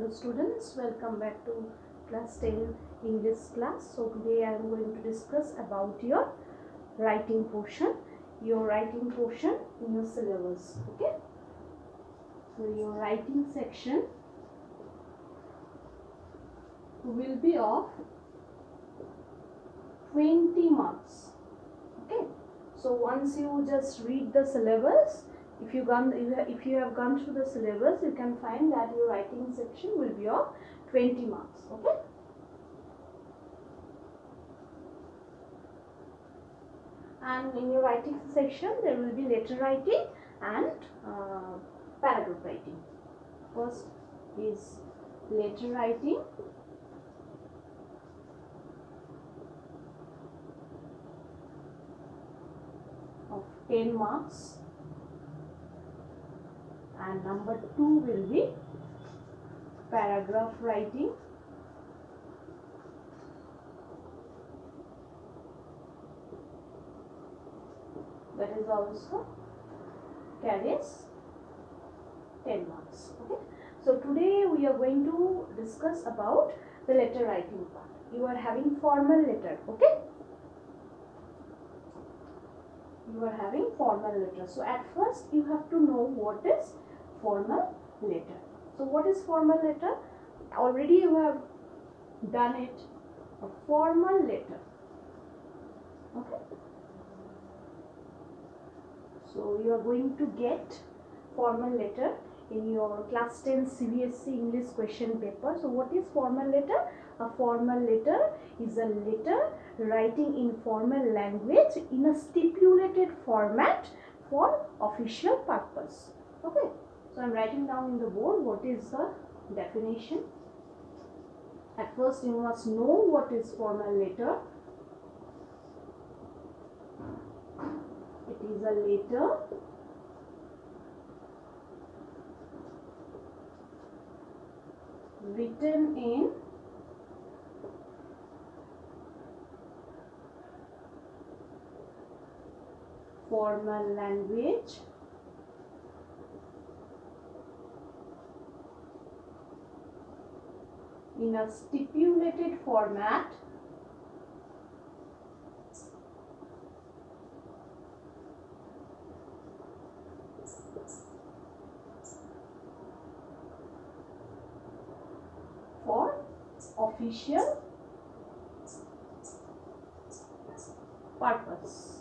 Hello students, welcome back to class 10 English class. So today I am going to discuss about your writing portion in your syllabus. Okay, so your writing section will be of 20 marks. Okay, so once you just read the syllabus, if you have gone through the syllabus, you can find that your writing section will be of 20 marks. Okay, and in your writing section there will be letter writing and paragraph writing. First is letter writing, of 10 marks, and number 2 will be paragraph writing, that is also carries 10 marks. Okay, so today we are going to discuss about the letter writing part. You are having formal letter. Okay, you are having formal letter. So at first you have to know what is formal letter. So what is formal letter? Already you have done it. A formal letter. Okay, so you are going to get formal letter in your class 10 CBSE English question paper. So what is formal letter? A formal letter is a letter writing in formal language in a stipulated format for official purpose. Okay, so I am writing down in the board what is the definition. At first you must know what is formal letter. It is a letter written in formal language in a stipulated format for official purpose.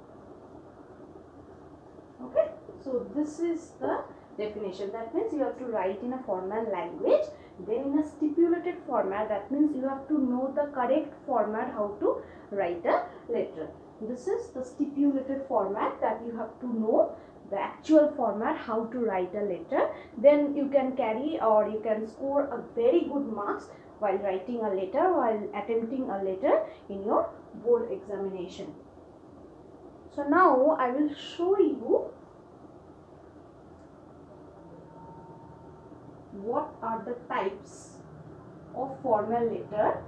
Okay, so this is the definition. That means you have to write in a formal language, then in a stipulated format. That means you have to know the correct format how to write a letter. This is the stipulated format, that you have to know the actual format how to write a letter. Then you can carry or you can score a very good marks while writing a letter, while attempting a letter in your board examination. So now I will show you what are the types of formal letter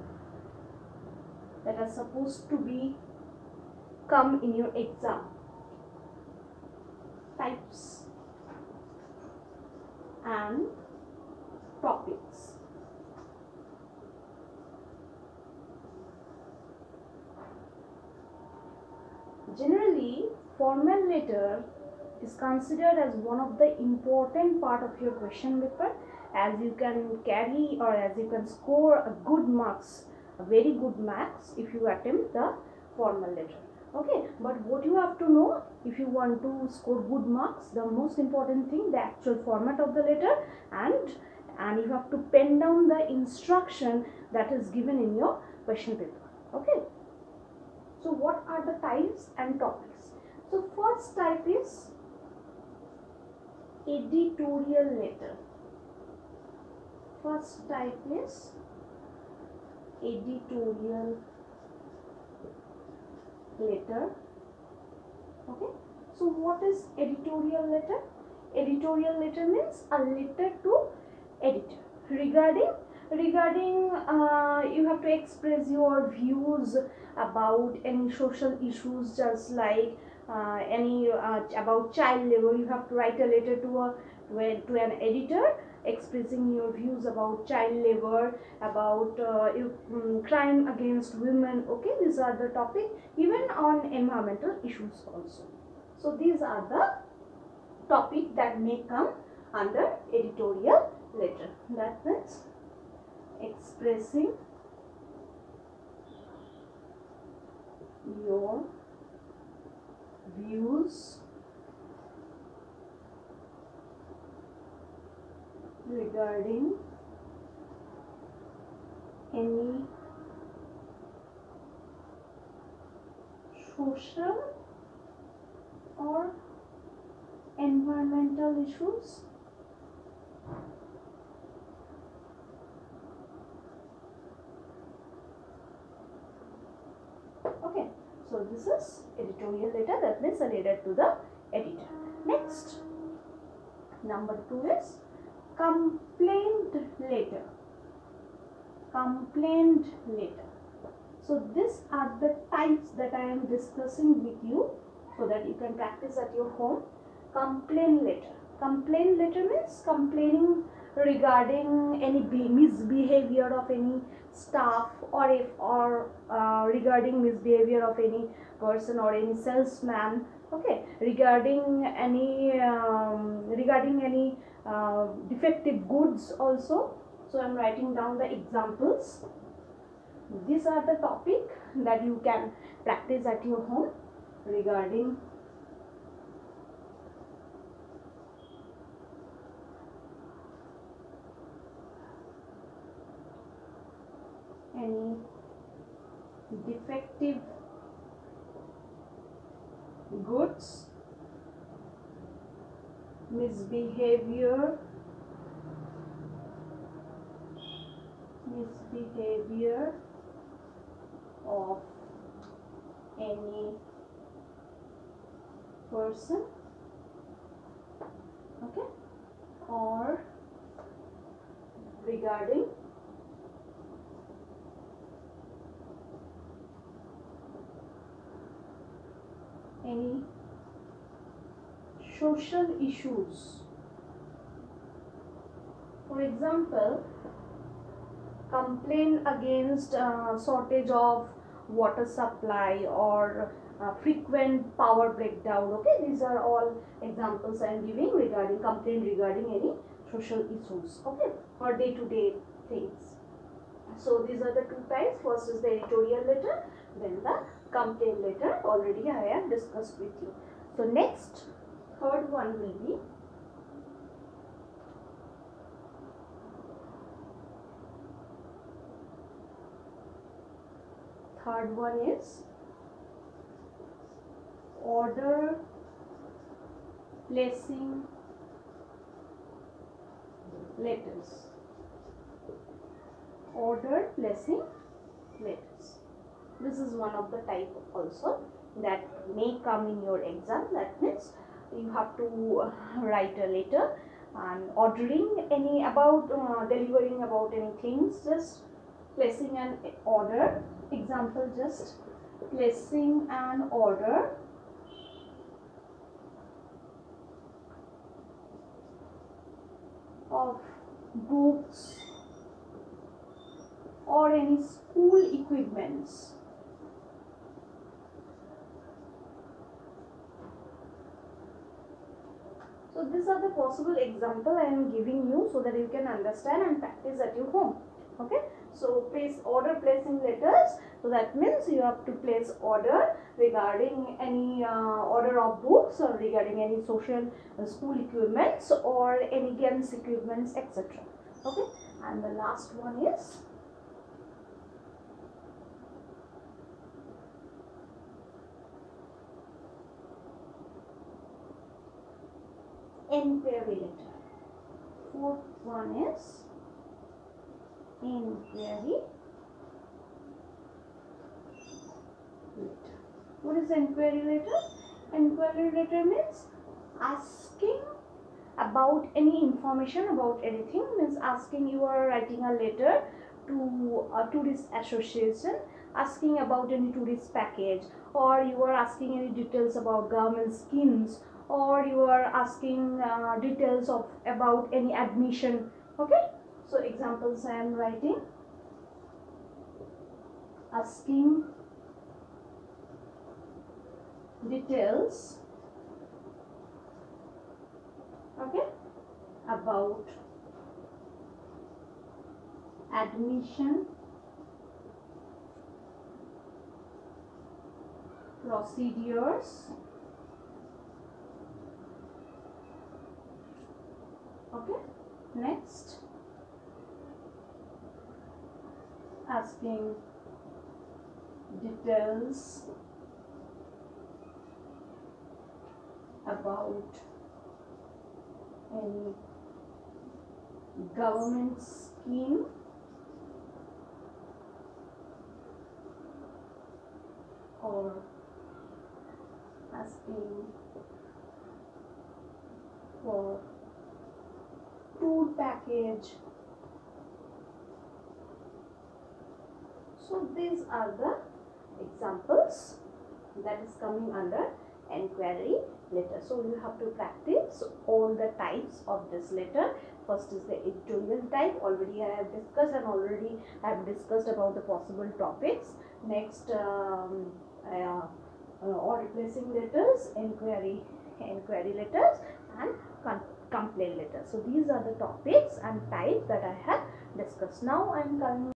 that are supposed to be come in your exam. Types and topics. Generally, formal letter is considered as one of the important part of your question paper, as you can carry or as you can score a good marks, a very good marks if you attempt the formal letter. Okay, but what you have to know, if you want to score good marks, the most important thing, the actual format of the letter, and you have to pen down the instruction that is given in your question paper. Okay, so what are the types and topics? So first type is editorial letter. First type is editorial letter. Okay, so what is editorial letter? Editorial letter means a letter to editor regarding you have to express your views about any social issues, just like any about child labor. You have to write a letter to an editor expressing your views about child labor, about crime against women. Okay, these are the topic, even on environmental issues also. So these are the topic that may come under editorial letter. That means expressing your views regarding any social or environmental issues. Okay, so this is editorial letter, that means a letter to the editor. Next, number 2 is complaint letter. Complaint letter. So these are the types that I am discussing with you so that you can practice at your home. Complaint letter. Complaint letter means complaining regarding any misbehavior of any staff, or regarding misbehavior of any person or any salesman. Okay, regarding any defective goods also. So I am writing down the examples. These are the topic that you can practice at your home regarding any defective goods, misbehavior of any person, okay, or regarding any social issues. For example, complain against shortage of water supply or frequent power breakdown. Okay, these are all examples I am giving regarding complaint regarding any social issues, okay, or day-to-day things. So these are the two types. First is the editorial letter, then the complaint letter. Already I have discussed with you. So next, third one will be order placing letters. Order placing letters. This is one of the type also that may come in your exam. That means you have to write a letter and ordering any about delivering about any things, just placing an order. Example, just placing an order of books or any school equipments. So these are the possible example I am giving you so that you can understand and practice at your home. Okay, so place order placing letters. So that means you have to place order regarding any order of books or regarding any social school equipments or any games equipments, etc. Okay, and the last one is inquiry letter. Fourth one is inquiry letter. What is inquiry letter? Inquiry letter means asking about any information about anything. Means asking, you are writing a letter to a tourist association asking about any tourist package, or you are asking any details about government schemes, or you are asking details of about any admission. Okay, so examples I am writing: asking details, okay, about admission procedures. Okay, next, asking details about any government scheme or asking for tour package. So these are the examples that is coming under enquiry letter. So you have to practice all the types of this letter. First is the editorial type, already I have discussed, and already I have discussed about the possible topics. Next, or replacing letters, enquiry letters, and complaint letters. So these are the topics and types that I have discussed. Now I am coming